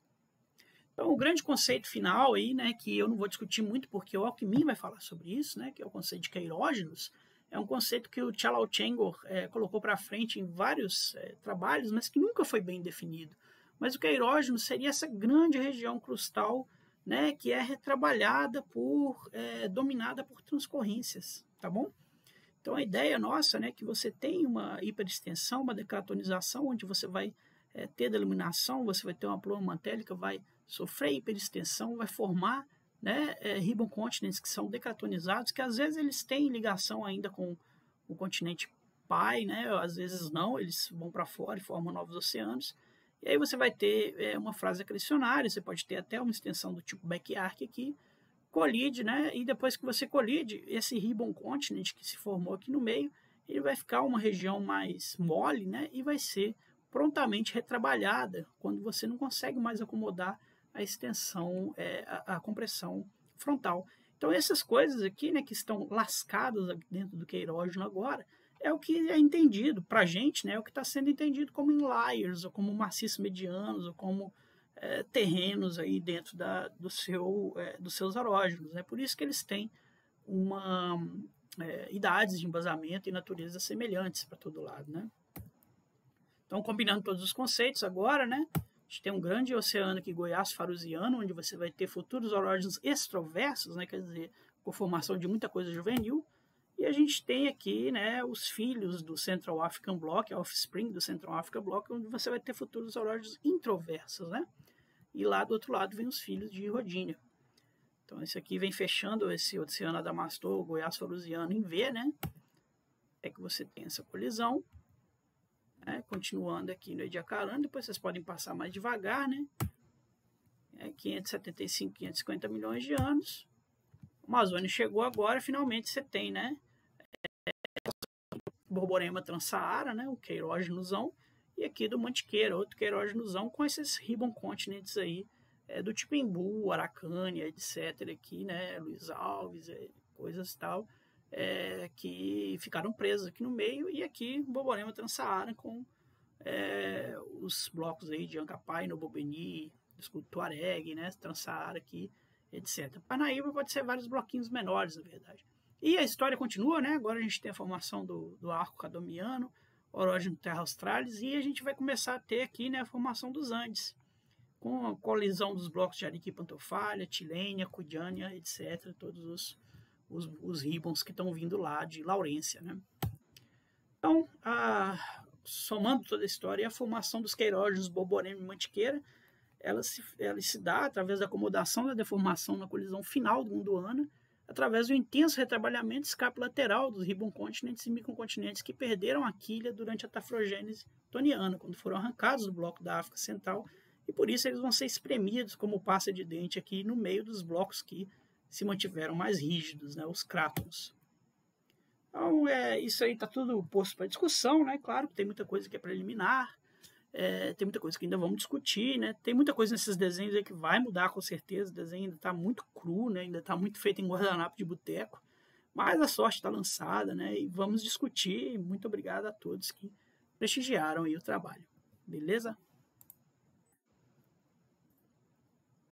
Então, o grande conceito final aí, né, que eu não vou discutir muito porque o Alckmin vai falar sobre isso, né, que é o conceito de queirógenos, é um conceito que o Chalao Chengor colocou para frente em vários trabalhos, mas que nunca foi bem definido. Mas o queirógeno seria essa grande região crustal, né, que é retrabalhada dominada por transcorrências, tá bom? Então a ideia nossa, né, é que você tem uma hiperextensão, uma decratonização, onde você vai ter delaminação, você vai ter uma pluma mantélica, vai sofrer hiperextensão, vai formar, né, ribbon continents que são decratonizados, que às vezes eles têm ligação ainda com o continente pai, né, às vezes não, eles vão para fora e formam novos oceanos. E aí você vai ter uma fase acrecionária, você pode ter até uma extensão do tipo Backyark aqui, colide, né, e depois que você colide, esse ribbon continent que se formou aqui no meio, ele vai ficar uma região mais mole, né, e vai ser prontamente retrabalhada quando você não consegue mais acomodar a extensão, a compressão frontal. Então essas coisas aqui, né, que estão lascadas dentro do queirógeno agora, é o que é entendido para a gente, né, é o que está sendo entendido como inliers, ou como maciços medianos, ou como terrenos aí dentro dos seus aerógenos. Né? Por isso que eles têm idades de embasamento e naturezas semelhantes para todo lado. Né? Então, combinando todos os conceitos agora, né? A gente tem um grande oceano aqui, Goiás-Farusiano, onde você vai ter futuros aerógenos extroversos, né? Quer dizer, com formação de muita coisa juvenil. E a gente tem aqui, né, os filhos do Central African Block, a offspring do Central African Block, onde você vai ter futuros aerógenos introversos, né? E lá do outro lado vem os filhos de Rodinia. Então, esse aqui vem fechando esse oceano Adamastor, Goiás-Farusiano em V, né? É que você tem essa colisão. Continuando aqui no Ediacaran, depois vocês podem passar mais devagar, né? 575, 550 milhões de anos. O Amazônia chegou agora, finalmente você tem, né? Borborema Transsaara, né? O queirógenozão. E aqui do Mantiqueira, outro queirógenozão com esses ribbon continents aí, do tipo Embu, Aracânia, etc. aqui, né? Luiz Alves, coisas e tal. Que ficaram presos aqui no meio, e aqui Borborema Transsaara com os blocos aí de Ancapai, Nobobeni, Tuareg, né, Transsaara aqui, etc. Parnaíba pode ser vários bloquinhos menores, na verdade. E a história continua, né? Agora a gente tem a formação do arco cadomiano, orógeno Terra Australis, e a gente vai começar a ter aqui, né, a formação dos Andes, com a colisão dos blocos de Arica e Pantofalha, Tilênia, Cudiânia, etc. Todos os ribbons que estão vindo lá de Laurência, né? Então, somando toda a história, a formação dos queirógenos Borborema e Mantiqueira, ela se dá através da acomodação da deformação na colisão final do Gondwana, através do intenso retrabalhamento de escape lateral dos ribbon continents e microcontinentes que perderam a quilha durante a tafrogênese toniana, quando foram arrancados do bloco da África Central, e por isso eles vão ser espremidos como pasta de dente aqui no meio dos blocos que se mantiveram mais rígidos, né, os crátons. Então, isso aí está tudo posto para discussão, né? Claro que tem muita coisa que é preliminar, tem muita coisa que ainda vamos discutir, né? Tem muita coisa nesses desenhos aí que vai mudar com certeza, o desenho ainda está muito cru, né? Ainda está muito feito em guardanapo de boteco, mas a sorte está lançada, né? E vamos discutir. Muito obrigado a todos que prestigiaram aí o trabalho, beleza?